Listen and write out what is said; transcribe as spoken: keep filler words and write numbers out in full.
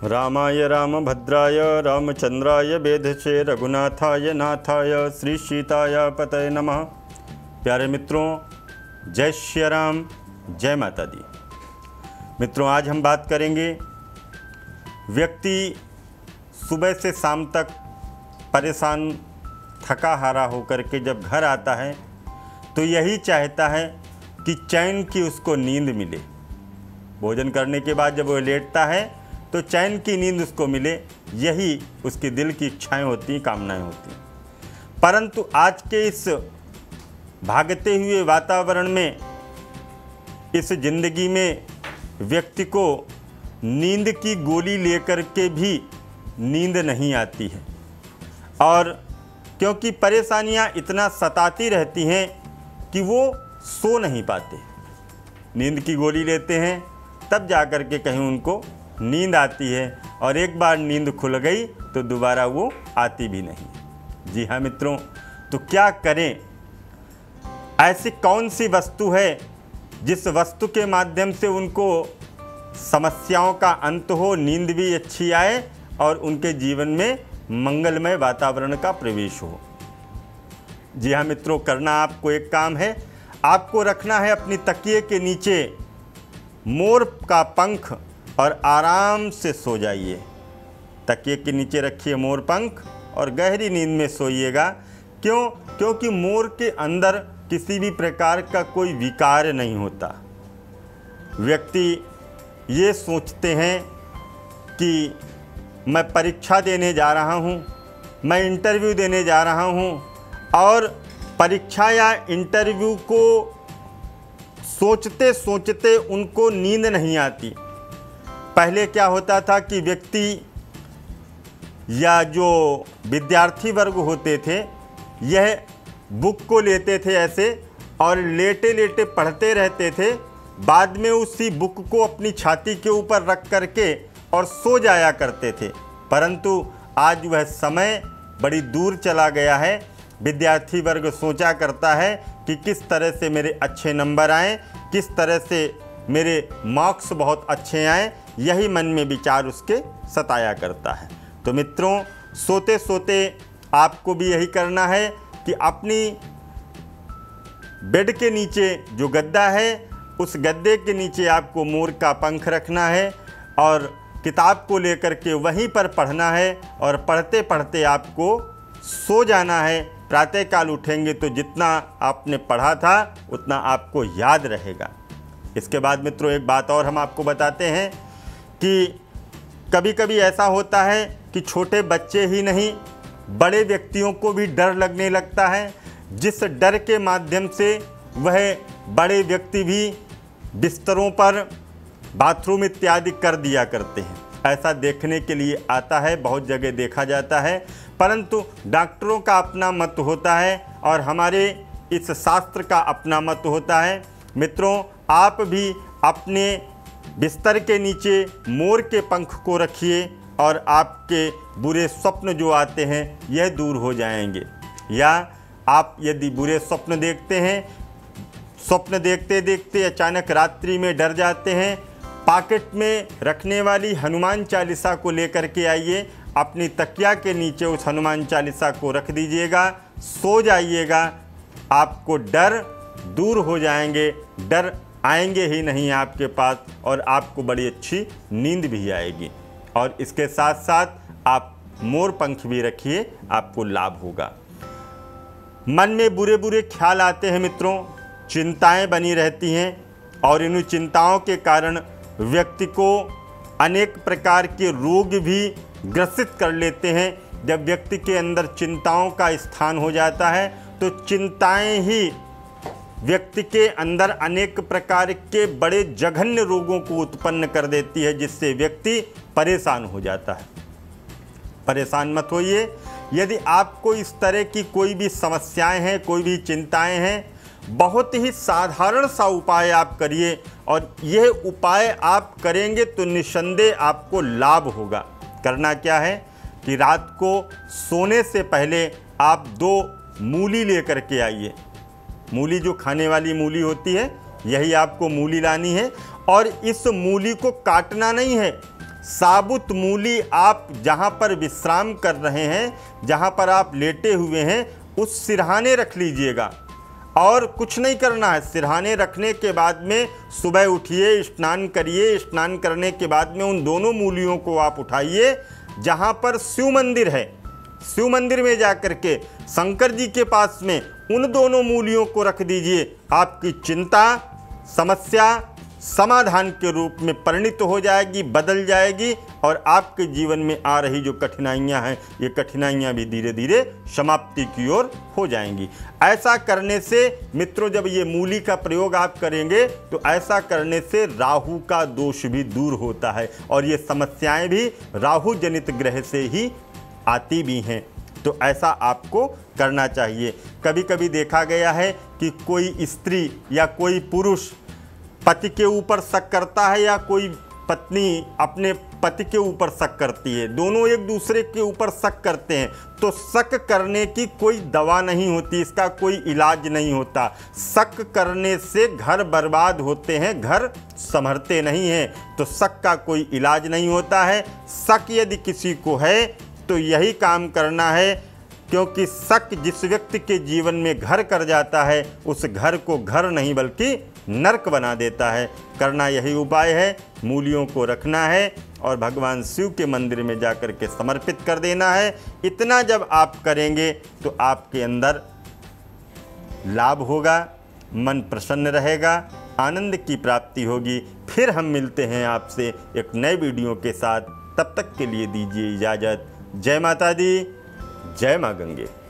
रामाय रामभद्राय रामचंद्राय वेधसे रघुनाथाय नाथाय श्री सीताय पतये नमः। प्यारे मित्रों, जय श्री राम, जय माता दी। मित्रों, आज हम बात करेंगे, व्यक्ति सुबह से शाम तक परेशान थका हारा होकर के जब घर आता है तो यही चाहता है कि चैन की उसको नींद मिले। भोजन करने के बाद जब वो लेटता है तो चैन की नींद उसको मिले, यही उसके दिल की इच्छाएं होती, कामनाएं होती। परंतु आज के इस भागते हुए वातावरण में, इस जिंदगी में व्यक्ति को नींद की गोली लेकर के भी नींद नहीं आती है, और क्योंकि परेशानियां इतना सताती रहती हैं कि वो सो नहीं पाते। नींद की गोली लेते हैं तब जाकर के कहीं उनको नींद आती है, और एक बार नींद खुल गई तो दोबारा वो आती भी नहीं। जी हाँ मित्रों, तो क्या करें? ऐसी कौन सी वस्तु है जिस वस्तु के माध्यम से उनको समस्याओं का अंत हो, नींद भी अच्छी आए और उनके जीवन में मंगलमय वातावरण का प्रवेश हो? जी हाँ मित्रों, करना आपको एक काम है। आपको रखना है अपनी तकिए के नीचे मोर का पंख और आराम से सो जाइए। तकिए के नीचे रखिए मोर पंख और गहरी नींद में सोइएगा। क्यों? क्योंकि मोर के अंदर किसी भी प्रकार का कोई विकार नहीं होता। व्यक्ति ये सोचते हैं कि मैं परीक्षा देने जा रहा हूँ, मैं इंटरव्यू देने जा रहा हूँ, और परीक्षा या इंटरव्यू को सोचते सोचते उनको नींद नहीं आती। पहले क्या होता था कि व्यक्ति या जो विद्यार्थी वर्ग होते थे, यह बुक को लेते थे ऐसे और लेटे लेटे पढ़ते रहते थे। बाद में उसी बुक को अपनी छाती के ऊपर रख करके और सो जाया करते थे। परंतु आज वह समय बड़ी दूर चला गया है। विद्यार्थी वर्ग सोचा करता है कि किस तरह से मेरे अच्छे नंबर आएँ, किस तरह से मेरे मार्क्स बहुत अच्छे आएँ, यही मन में विचार उसके सताया करता है। तो मित्रों, सोते सोते आपको भी यही करना है कि अपनी बेड के नीचे जो गद्दा है, उस गद्दे के नीचे आपको मोर का पंख रखना है और किताब को लेकर के वहीं पर पढ़ना है, और पढ़ते पढ़ते आपको सो जाना है। प्रातःकाल उठेंगे तो जितना आपने पढ़ा था उतना आपको याद रहेगा। इसके बाद मित्रों, एक बात और हम आपको बताते हैं कि कभी कभी ऐसा होता है कि छोटे बच्चे ही नहीं, बड़े व्यक्तियों को भी डर लगने लगता है, जिस डर के माध्यम से वह बड़े व्यक्ति भी बिस्तरों पर बाथरूम इत्यादि कर दिया करते हैं। ऐसा देखने के लिए आता है, बहुत जगह देखा जाता है। परंतु डॉक्टरों का अपना मत होता है और हमारे इस शास्त्र का अपना मत होता है। मित्रों, आप भी अपने बिस्तर के नीचे मोर के पंख को रखिए और आपके बुरे स्वप्न जो आते हैं यह दूर हो जाएंगे। या आप यदि बुरे स्वप्न देखते हैं, स्वप्न देखते देखते अचानक रात्रि में डर जाते हैं, पॉकेट में रखने वाली हनुमान चालीसा को लेकर के आइए, अपनी तकिया के नीचे उस हनुमान चालीसा को रख दीजिएगा, सो जाइएगा। आपको डर दूर हो जाएंगे, डर आएंगे ही नहीं आपके पास, और आपको बड़ी अच्छी नींद भी आएगी। और इसके साथ साथ आप मोर पंख भी रखिए, आपको लाभ होगा। मन में बुरे बुरे ख्याल आते हैं मित्रों, चिंताएं बनी रहती हैं, और इन चिंताओं के कारण व्यक्ति को अनेक प्रकार के रोग भी ग्रसित कर लेते हैं। जब व्यक्ति के अंदर चिंताओं का स्थान हो जाता है तो चिंताएं ही व्यक्ति के अंदर अनेक प्रकार के बड़े जघन्य रोगों को उत्पन्न कर देती है, जिससे व्यक्ति परेशान हो जाता है। परेशान मत होइए। यदि आपको इस तरह की कोई भी समस्याएं हैं, कोई भी चिंताएं हैं, बहुत ही साधारण सा उपाय आप करिए, और यह उपाय आप करेंगे तो निस्संदेह आपको लाभ होगा। करना क्या है कि रात को सोने से पहले आप दो मूली लेकर के आइए। मूली जो खाने वाली मूली होती है, यही आपको मूली लानी है, और इस मूली को काटना नहीं है, साबुत मूली आप जहाँ पर विश्राम कर रहे हैं, जहाँ पर आप लेटे हुए हैं, उस सिरहाने रख लीजिएगा और कुछ नहीं करना है। सिरहाने रखने के बाद में सुबह उठिए, स्नान करिए। स्नान करने के बाद में उन दोनों मूलियों को आप उठाइए, जहाँ पर शिव मंदिर है, शिव मंदिर में जा कर के शंकर जी के पास में उन दोनों मूलियों को रख दीजिए। आपकी चिंता, समस्या समाधान के रूप में परिणित हो जाएगी, बदल जाएगी और आपके जीवन में आ रही जो कठिनाइयां हैं, ये कठिनाइयां भी धीरे धीरे समाप्ति की ओर हो जाएंगी। ऐसा करने से मित्रों, जब ये मूली का प्रयोग आप करेंगे तो ऐसा करने से राहु का दोष भी दूर होता है और ये समस्याएं भी राहु जनित ग्रह से ही आती भी हैं। तो ऐसा आपको करना चाहिए। कभी कभी देखा गया है कि कोई स्त्री या कोई पुरुष पति के ऊपर शक करता है या कोई पत्नी अपने पति के ऊपर शक करती है, दोनों एक दूसरे के ऊपर शक करते हैं। तो शक करने की कोई दवा नहीं होती, इसका कोई इलाज नहीं होता। शक करने से घर बर्बाद होते हैं, घर संभरते नहीं हैं। तो शक का कोई इलाज नहीं होता है। शक यदि किसी को है तो यही काम करना है, क्योंकि शक जिस व्यक्ति के जीवन में घर कर जाता है, उस घर को घर नहीं बल्कि नरक बना देता है। करना यही उपाय है, मूलियों को रखना है और भगवान शिव के मंदिर में जाकर के समर्पित कर देना है। इतना जब आप करेंगे तो आपके अंदर लाभ होगा, मन प्रसन्न रहेगा, आनंद की प्राप्ति होगी। फिर हम मिलते हैं आपसे एक नए वीडियो के साथ। तब तक के लिए दीजिए इजाज़त। जय माता दी, जय माँ गंगे।